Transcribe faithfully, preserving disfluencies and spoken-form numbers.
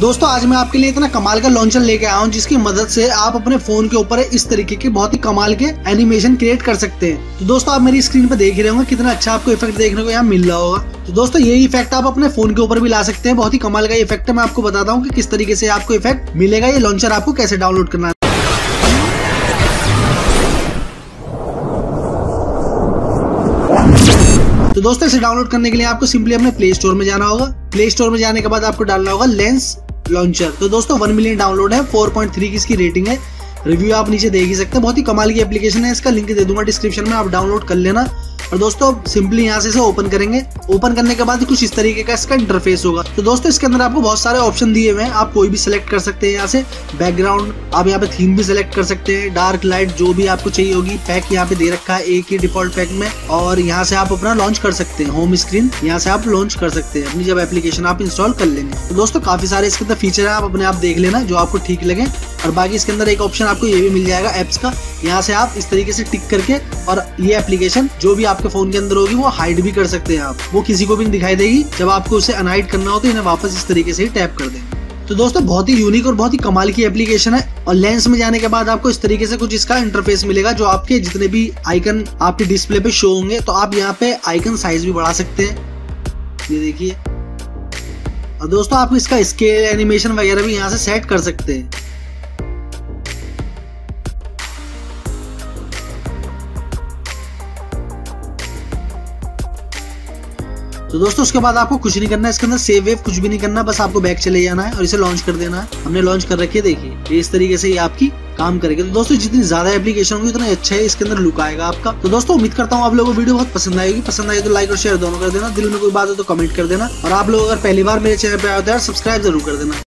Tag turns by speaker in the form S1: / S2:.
S1: दोस्तों आज मैं आपके लिए इतना कमाल का लॉन्चर लेके आया हूँ जिसकी मदद से आप अपने फोन के ऊपर इस तरीके के बहुत ही कमाल के एनिमेशन क्रिएट कर सकते हैं। तो दोस्तों आप मेरी स्क्रीन पर देख ही रहे होंगे कितना अच्छा आपको इफेक्ट देखने को यहाँ मिल रहा होगा। तो दोस्तों यही इफेक्ट आप अपने फोन के ऊपर भी ला सकते हैं। बहुत ही कमाल का इफेक्ट है। मैं आपको बताता हूँ कि किस तरीके से आपको इफेक्ट मिलेगा। ये लॉन्चर आपको कैसे डाउनलोड करना है। तो दोस्तों इसे डाउनलोड करने के लिए आपको सिंपली अपने प्ले स्टोर में जाना होगा। प्ले स्टोर में जाने के बाद आपको डालना होगा लेंस लॉन्चर। तो दोस्तों वन मिलियन डाउनलोड है, फोर पॉइंट थ्री की इसकी रेटिंग है। रिव्यू आप नीचे देख ही सकते हैं। बहुत ही कमाल की एप्लीकेशन है। इसका लिंक दे दूंगा डिस्क्रिप्शन में, आप डाउनलोड कर लेना। और दोस्तों सिंपली यहाँ से इसे ओपन करेंगे। ओपन करने के बाद कुछ इस तरीके का इसका इंटरफेस होगा। तो दोस्तों इसके अंदर आपको बहुत सारे ऑप्शन दिए हुए हैं। आप कोई भी सिलेक्ट कर सकते हैं यहाँ से। बैकग्राउंड आप यहाँ पे थीम भी सिलेक्ट कर सकते हैं। डार्क लाइट जो भी आपको चाहिए होगी। पैक यहाँ पे दे रखा है एक ही डिफॉल्ट पैक में। और यहाँ से आप अपना लॉन्च कर सकते हैं। होम स्क्रीन यहाँ से आप लॉन्च कर सकते हैं अपनी जब एप्लीकेशन आप इंस्टॉल कर लेंगे। तो दोस्तों काफी सारे इसके अंदर फीचर है, आप अपने आप देख लेना जो आपको ठीक लगे। और बाकी इसके अंदर एक ऑप्शन आपको ये भी मिल जाएगा एप्स का। यहाँ से आप इस तरीके से टिक करके और ये एप्लीकेशन जो भी आपके फोन के अंदर होगी वो हाइड भी कर सकते हैं आप। वो किसी को भी नहीं दिखाई देगी। जब आपको उसे अनहाइड करना हो तो इन्हें वापस इस तरीके से ही टैप कर देंगे। तो दोस्तों बहुत ही यूनिक और बहुत ही कमाल की एप्लीकेशन है। और लेंस में जाने के बाद आपको इस तरीके से कुछ इसका इंटरफेस मिलेगा। जो आपके जितने भी आइकन आपके डिस्प्ले पे शो होंगे तो आप यहाँ पे आइकन साइज भी बढ़ा सकते हैं। ये देखिए। और दोस्तों आप इसका स्केल एनिमेशन वगैरह भी यहाँ से सेट कर सकते हैं। तो दोस्तों उसके बाद आपको कुछ नहीं करना है। इसके अंदर सेव वेव कुछ भी नहीं करना, बस आपको बैक चले जाना है और इसे लॉन्च कर देना है। हमने लॉन्च कर रखी है, देखिए इस तरीके से ये आपकी काम करेगा। तो दोस्तों जितनी ज्यादा एप्लीकेशन होगी उतना अच्छा है इसके अंदर लुक आएगा आपका। तो दोस्तों उम्मीद करता हूँ आप लोगों को वीडियो बहुत पसंद आएगी। पसंद आई तो लाइक और शेयर दोनों कर देना। दिल में कोई बात हो तो कमेंट कर देना। और आप लोग अगर पहली बार मेरे चैनल पे आए हो तो यार सब्सक्राइब जरूर कर देना।